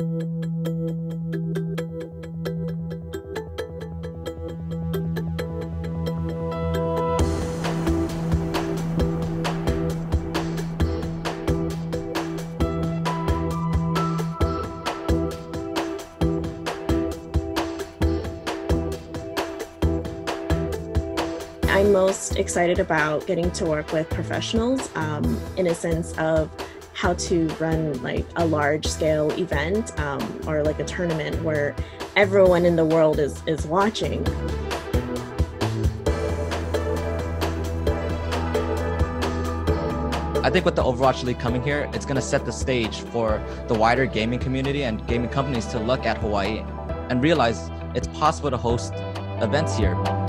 I'm most excited about getting to work with professionals in a sense of how to run like a large scale event or like a tournament where everyone in the world is watching. I think with the Overwatch League coming here, it's going to set the stage for the wider gaming community and gaming companies to look at Hawaii and realize it's possible to host events here.